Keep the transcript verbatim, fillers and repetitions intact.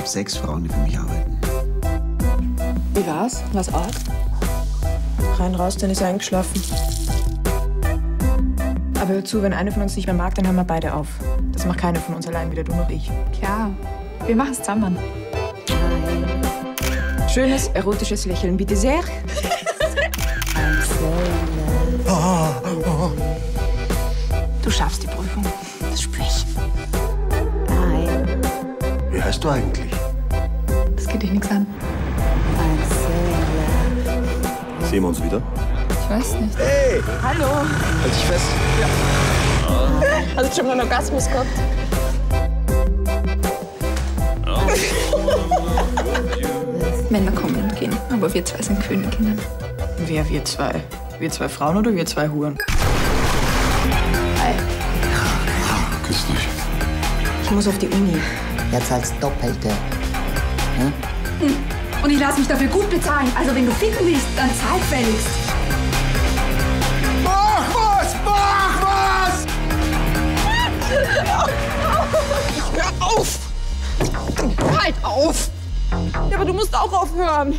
habe sechs Frauen, die für mich arbeiten. Wie war's? War's arg? Rein raus, dann ist er eingeschlafen. Aber hör zu, wenn eine von uns nicht mehr mag, dann hören wir beide auf. Das macht keiner von uns allein, weder du noch ich. Klar, wir machen's zusammen. Schönes, erotisches Lächeln, bitte sehr. Du schaffst die Prüfung. Das spür ich. Wie heißt du eigentlich? Das geht dich nichts an. Sehen wir uns wieder? Ich weiß nicht. Hey! Hallo. Halt dich fest. Hast du schon mal einen Orgasmus gehabt? Männer kommen und gehen, aber wir zwei sind Königinnen. Wer wir zwei? Wir zwei Frauen oder wir zwei Huren? Hi. Küss dich. Ich muss auf die Uni. Jetzt als Doppelte. Hm? Hm. Und ich lasse mich dafür gut bezahlen. Also wenn du ficken willst, dann zahl gefälligst. Mach was! Mach was! Hör auf! Halt auf! Ja, aber du musst auch aufhören.